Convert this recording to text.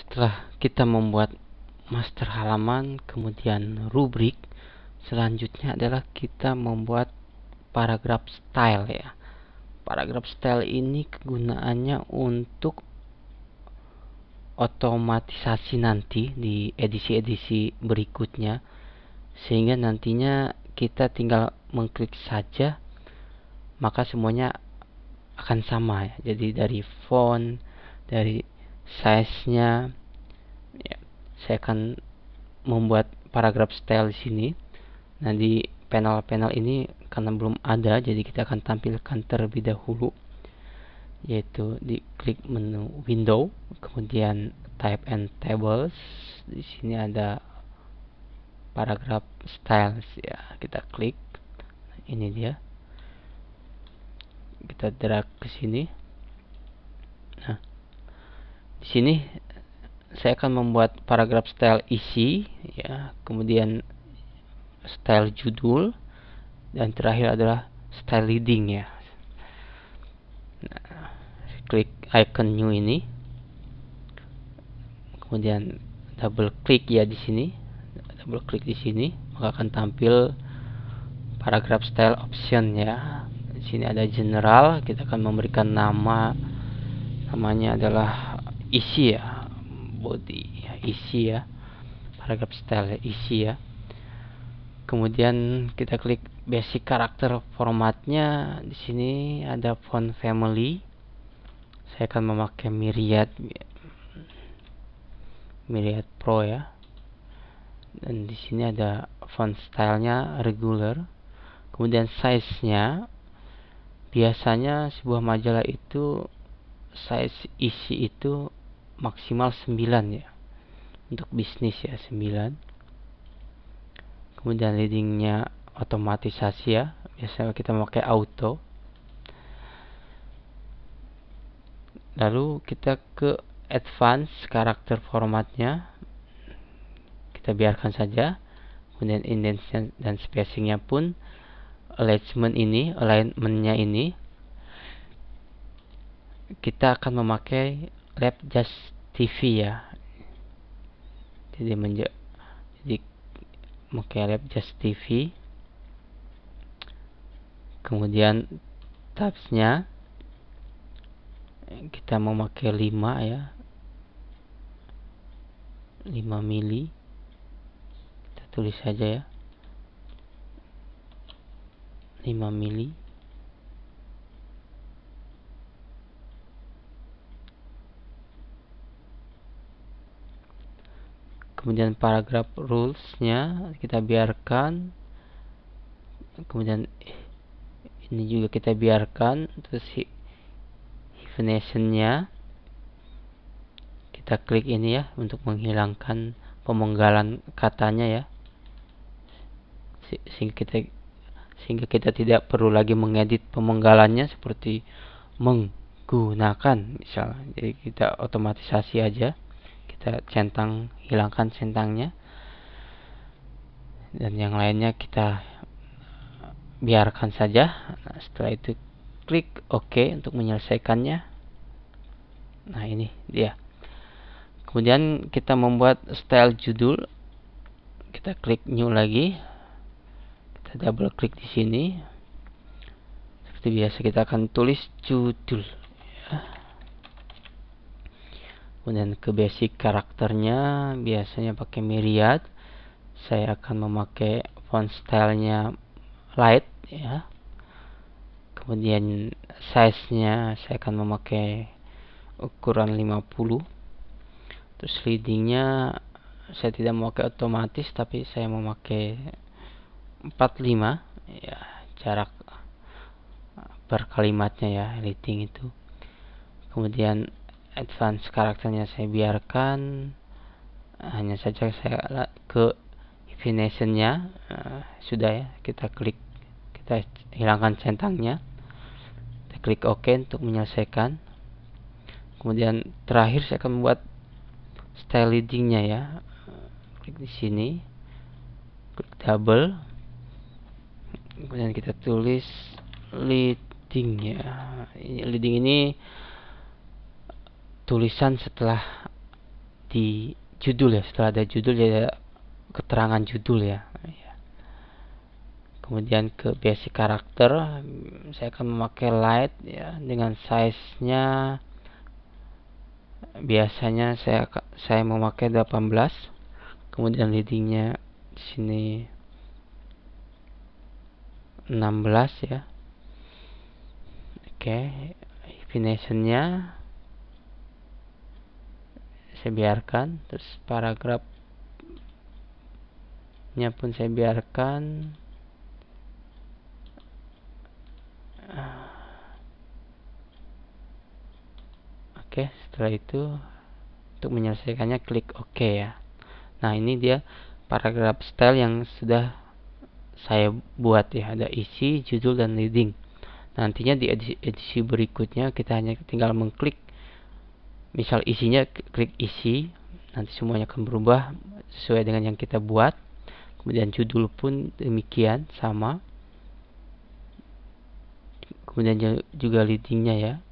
Setelah kita membuat master halaman, kemudian rubrik, selanjutnya adalah kita membuat paragraf style ya. Paragraf style ini kegunaannya untuk otomatisasi nanti di edisi-edisi berikutnya, sehingga nantinya kita tinggal mengklik saja maka semuanya akan sama ya. Jadi dari font, dari size-nya ya, saya akan membuat paragraf style di sini. Nah, di panel-panel ini karena belum ada, jadi kita akan tampilkan terlebih dahulu, yaitu di klik menu window, kemudian type and tables. Di sini ada paragraf styles ya, kita klik. Ini dia. Kita drag ke sini. Nah, di sini saya akan membuat paragraf style isi ya, kemudian style judul, dan terakhir adalah style leading ya. Nah, klik icon new ini, kemudian double klik ya di sini, double klik di sini, maka akan tampil paragraph style option ya. Di sini ada general, kita akan memberikan namanya adalah isi ya, body ya, isi ya, paragraph style isi ya. Kemudian kita klik basic karakter formatnya. Di sini ada font family. Saya akan memakai Myriad Pro ya. Dan di sini ada font stylenya regular. Kemudian size-nya, biasanya sebuah majalah itu size isi itu maksimal 9 ya. Untuk bisnis ya 9. Kemudian leadingnya otomatisasi ya, biasanya kita memakai auto. Lalu kita ke advance karakter formatnya, kita biarkan saja. Kemudian indentation dan spacingnya pun, alignmentnya ini kita akan memakai left just TV ya. Jadi memakai left just TV. Kemudian tabsnya kita memakai 5 ya, 5 mili. Kita tulis saja ya, 5 mili. Kemudian paragraph rules-nya kita biarkan. Kemudian ini juga kita biarkan. Terus hyphenation-nya kita klik ini ya, untuk menghilangkan pemenggalan katanya ya, sehingga kita tidak perlu lagi mengedit pemenggalannya seperti menggunakan misalnya. Jadi kita otomatisasi aja, kita hilangkan centangnya, dan yang lainnya kita biarkan saja. Nah, setelah itu klik OK untuk menyelesaikannya. Nah, ini dia. Kemudian kita membuat style judul, kita klik new lagi, kita double klik di sini. Seperti biasa kita akan tulis judul ya. Kemudian ke basic karakternya, biasanya pakai Myriad. Saya akan memakai font stylenya light ya. Kemudian size-nya saya akan memakai ukuran 50. Terus leadingnya saya tidak memakai otomatis, tapi saya memakai 45 ya, jarak per kalimatnya ya, leading itu. Kemudian advance karakternya saya biarkan, hanya saja saya ke hyphenation-nya sudah ya, kita klik, kita hilangkan centangnya, kita klik OK untuk menyelesaikan. Kemudian terakhir saya akan membuat style leading-nya ya, klik di sini, klik double, kemudian kita tulis leading ya. Leading ini tulisan setelah di judul ya. Setelah ada judul ya keterangan judul ya. Kemudian ke basic karakter, saya akan memakai light ya dengan size nya biasanya saya memakai 18. Kemudian leadingnya di sini 16 ya. Oke, definitionnya saya biarkan, terus paragrafnya pun saya biarkan. Oke, setelah itu untuk menyelesaikannya klik OK ya. Nah, ini dia paragraf style yang sudah saya buat ya, ada isi, judul, dan leading. Nantinya di edisi berikutnya kita hanya tinggal mengklik, misal isinya klik isi, nanti semuanya akan berubah sesuai dengan yang kita buat. Kemudian judul pun demikian sama, kemudian juga leadingnya ya.